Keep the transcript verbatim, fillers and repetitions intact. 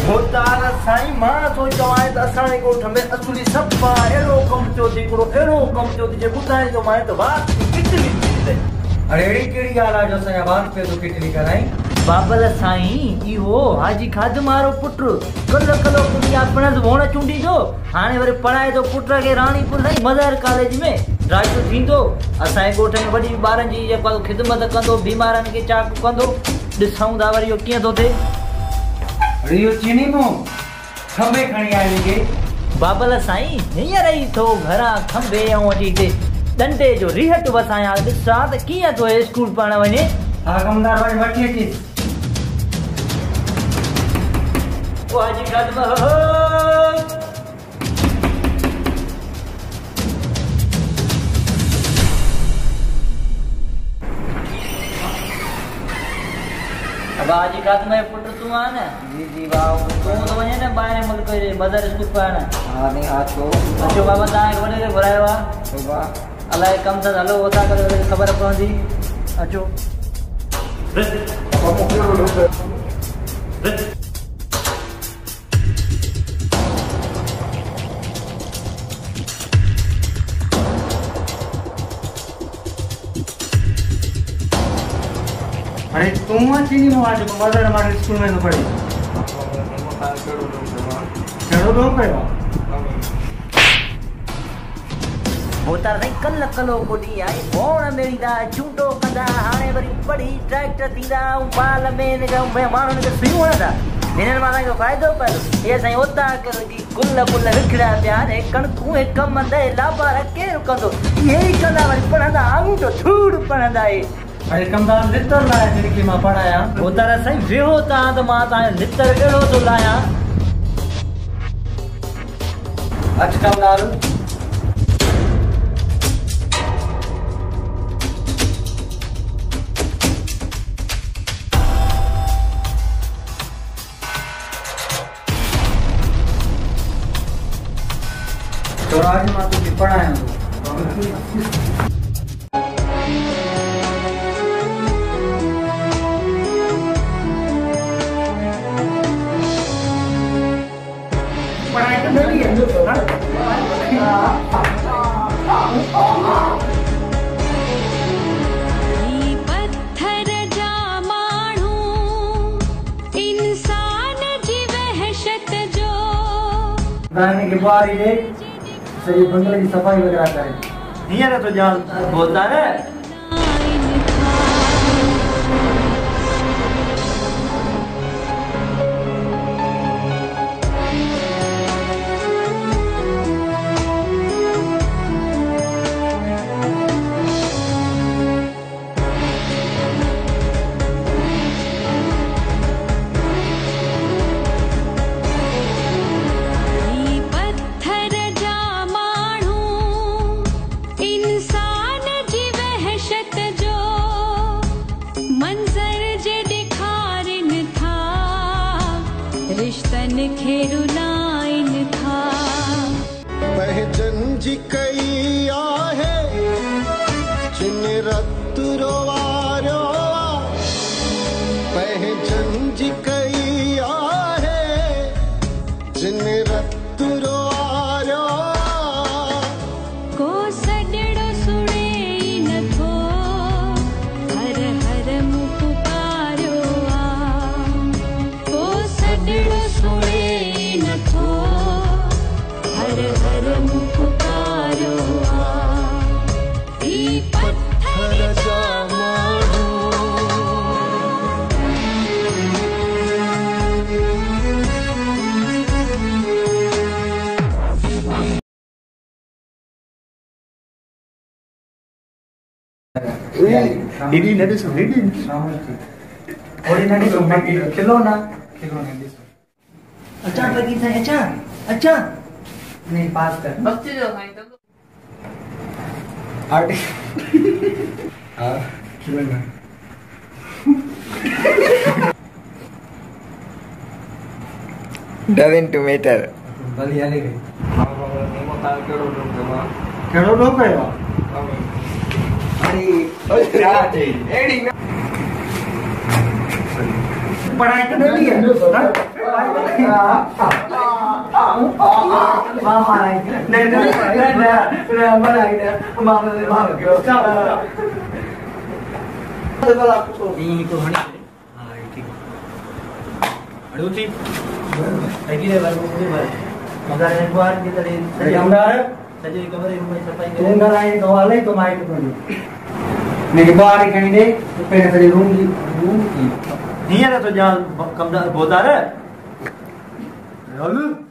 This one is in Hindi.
होतार साईं मां सोचो आहे त असांजे ॻोठ में असुली सफ़ा अहिड़ो कमु थियो थी हिकिड़ो अहिड़ो कमु थियो थी जे ॿुधाए थो मां त बात किटली थी। अरे अहिड़ी कहिड़ी ॻाल्हि आहे जो असांजा बात पियो थो किटली कराई? बाबल साईं इहो हाजी खादम वारो पुटु कल्ह कल्ह कुड़िया पिणस वोण चूंडी जो हाणे वरी पढ़ाए थो पुट खे राणीपुर साईं मदर कॉलेज में राजू थींदो। असांजे ॻोठ में वॾी ॿारनि जी जेको ख़िदमत कंदो बीमारनि खे चाकू कंदो। ॾिसूं था वरी इहो कीअं थो थिए। अरे इहो चीनी मो खंबे खणी आयो के बाबल साईं हींअर ई थो घरां खंबे ऐं वठी हिते डंडे जो रिहट वसायां ॾिसां त कीअं थो स्कूल पढ़ण वञे। हा कमदार वरी वठी अची ओ हाजी खादम हो अब हाजी खादम जो पुट तू आ न? जी जी वाह तू तो वञे न ॿाहिरि मुल्क जे मदर स्कूल पढ़ण। हा नहीं हा छो अचो बाबा तव्हांखे वॾे खे घुरायो आहे तो वाह अलाए कमु अथसि हलो उतां करे वरी ख़बर पवंदी। अचो अरे तुम चीनी मो आज मदर हमारे स्कूल में तो पढ़ी कहिड़ो ॾोह कयो? होता नहीं कल कलो कोडी आई बोण मेरी दा चूंडो कंदा हाणे वरी पढ़ी ट्रैक्टर थींदा ऐं बाल में ने माण्हुनि खे सुयूं हणंदा। हिननि मां तव्हांखे फ़ाइदो पए इहे साईं उता गुल गुल विखिड़ा पिया आहिनि कणकूं हिकु मंदे लाबार केरु कंदो इहे ई कंदा वरी पढ़ंदा आङूं जो धूड़ पढ़ंदा इहे। अरे कमदार लितर लाया जिनकी मां पढ़ाया होता साईं विहो तव्हां त मां तव्हांजो लितर अहिड़ो थो लायां। अच कमदार तो आज मां तुझे पढ़ाया पढ़ाई तो नहीं है पत्थर जा माण्हू इंसान जी वहशत जो गाने के बारी दे सही बंगले की सफाई वगैरह करे हींअर तो जान होता है। रिश्तन खे रुलाइन था पहचन जी कई आहे जिन रत रोवारो पहचन जी कई आहे जिन रत रोवारो को सॾड़ो सुणे ई नथो हर हर मूं पुकारियो आहे को सॾड़ो सुणे ई नथो हर हर मूं पुकारियो आहे ई पत्थर जा माण्हू Ini nada sobre ini. थोड़ी नडी तो मत खिलो ना खिलो ना दिस अच्छा लगी था अच्छा अच्छा नहीं पास कर बच्चे जो हैं तो आर्ट हां खिलो ना doesn't matter बलिया ले गई हां बाबा ने मता केड़ो डोक देवा केड़ो डोक कयो अरे ओए क्या चाहिए एडी पढ़ाई तो नहीं है मामा आई नहीं नहीं नहीं मामा आई नहीं मामा ने मामा क्यों ini ko hani ah ठीक aduh sih lagi deh baru ini baru manggar yang buat kita di gambar saja di kamar rumah sampai ke tunggal lain kawalai to mai to ni मेरी बारी कहीं दे तो पहले से रूम की रूम की नहीं है तो जहाँ कमरा बहुत आ रहा है